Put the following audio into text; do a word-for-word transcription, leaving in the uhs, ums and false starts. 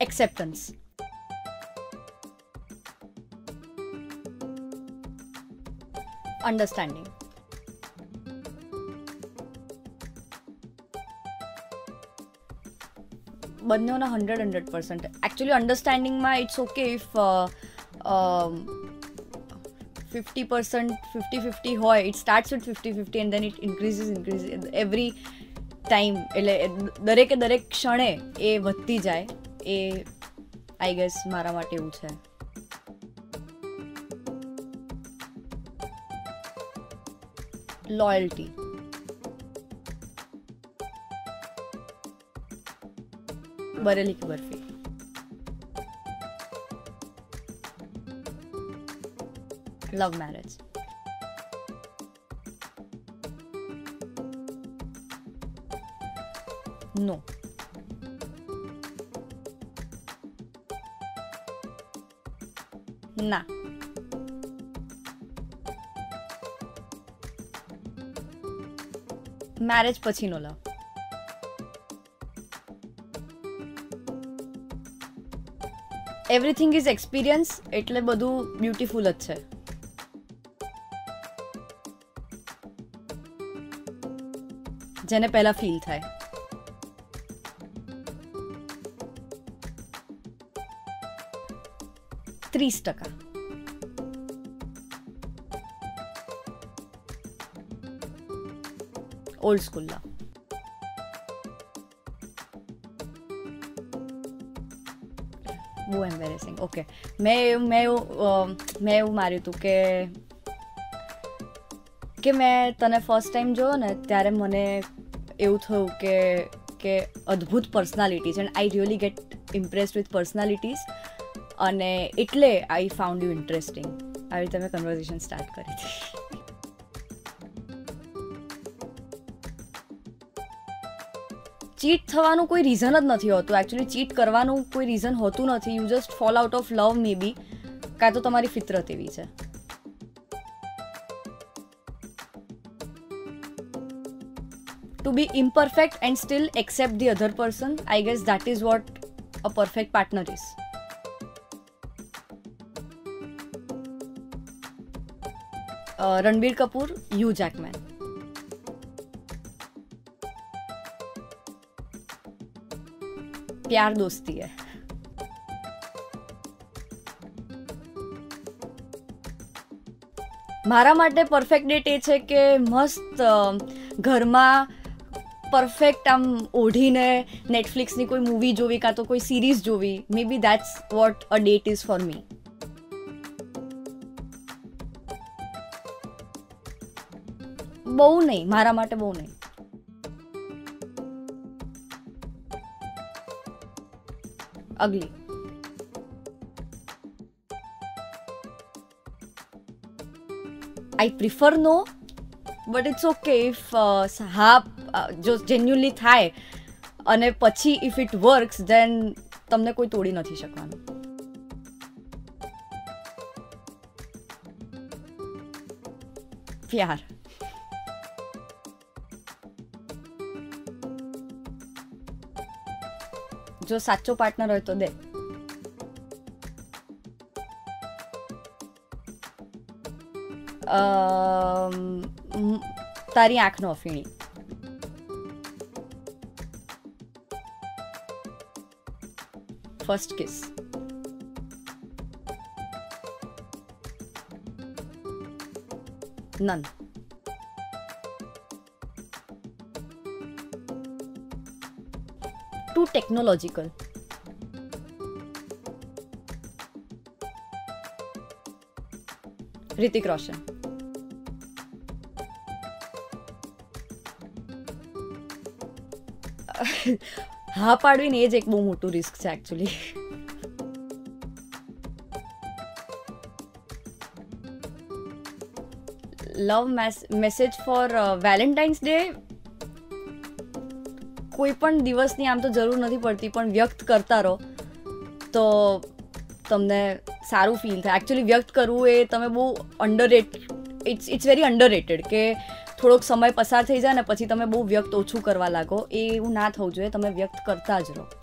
Acceptance. Understanding. બંનેના hundred hundred percent. Actually અંડરસ્ટેન્ડિંગમાં it's okay if fifty percent fifty fifty હોય. It starts with fifty fifty and then it increases increase every time. એટલે દરેકે દરેક ક્ષણે એ વધતી જાય. એ આઈ ગેસ મારા માટે એવું છે. loyalty. Bareilly Ki Barfi. Love marriage. No. ना. મેરેજ પછીનો લવ. એવરીથિંગ ઇઝ એક્સપિરિયન્સ, એટલે બધું બ્યુટીફુલ જ છે. જેને પહેલા ફીલ થાય. ત્રીસ ટકા. ઓલ્ડ સ્કૂલના. બહુ એમ્બેરેસિંગ. ઓકે, મેં મેં એવું મેં એવું માર્યું હતું કે કે મેં તને ફર્સ્ટ ટાઈમ જોયો ને ત્યારે મને એવું થયું કે કે અદ્ભુત personalities and I really get impressed with personalities. અને એટલે આઈ ફાઉન્ડ યુ ઇન્ટરેસ્ટિંગ. આવી રીતે મેં કન્વર્ઝેશન સ્ટાર્ટ કરી હતી. ચીટ થવાનું કોઈ રીઝન જ નથી હોતું. એકચ્યુઅલી ચીટ કરવાનું કોઈ રીઝન હોતું નથી. You just fall out of love maybe, કાં તો તમારી ફિતરત એવી છે. To be imperfect and still accept the other person, I guess that is what a perfect partner is. Ranbir Kapoor, Hugh Jackman. प्यार दोस्ती है. મારા માટે પરફેક્ટ ડેટ એ છે કે મસ્ત ઘરમાં પરફેક્ટ આમ ઓઢીને નેટફ્લિક્સની કોઈ મૂવી જોવી કાં તો કોઈ સિરીઝ જોવી. Maybe that's what a date is for me. બહુ નહીં, મારા માટે બહુ નહીં. ugly. I prefer no, but it's okay if uh, હા જો જેન્યુઅલી થાય અને પછી if it works then તમને કોઈ તોડી નથી શકવાનું. પ્યાર. જો સાચો પાર્ટનર હોય તો દે. તારી આંખનો અફીણી. First kiss. None. Too technological. Hrithik Roshan. હા પાડવીને એ જ એક બહુ મોટું રિસ્ક છે actually. Love message for Valentine's Day કોઈ પણ દિવસની આમ તો જરૂર નથી પડતી, પણ વ્યક્ત કરતા રહો તો તમને સારું ફીલ થાય. એકચ્યુઅલી વ્યક્ત કરવું એ તમે બહુ underrate it's it's very underrated કે થોડોક સમય પસાર થઈ જાય ને પછી તમે બહુ વ્યક્ત ઓછું કરવા લાગો. એ એવું ના થવું જોઈએ. તમે વ્યક્ત કરતા જ રહો.